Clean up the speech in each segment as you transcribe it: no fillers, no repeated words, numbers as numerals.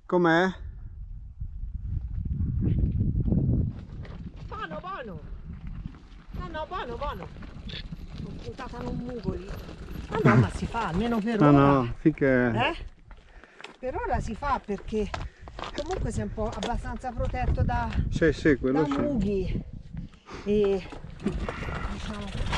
Com'è? Buono, buono. No, buono, buono. Ho puntato un mugoli. Ma no, ma si fa, almeno per No, ora. no, finché... Per ora si fa perché comunque sei un po' abbastanza protetto da, Sì, quello da sì. mughi. E diciamo...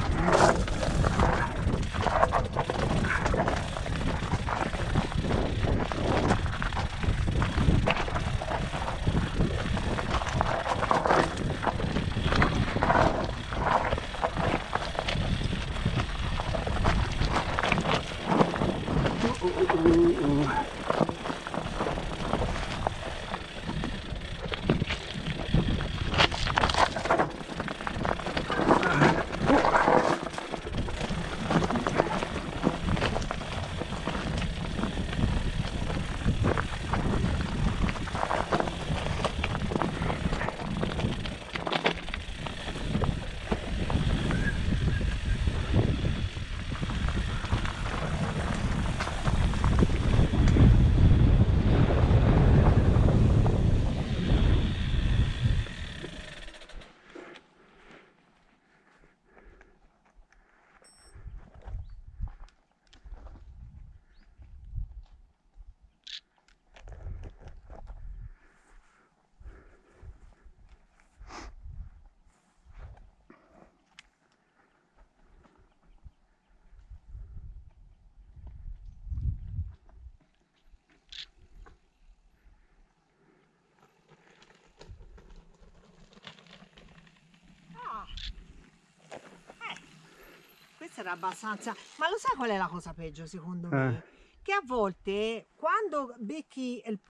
Questo era abbastanza... Ma lo sai qual è la cosa peggio secondo me? Che a volte quando becchi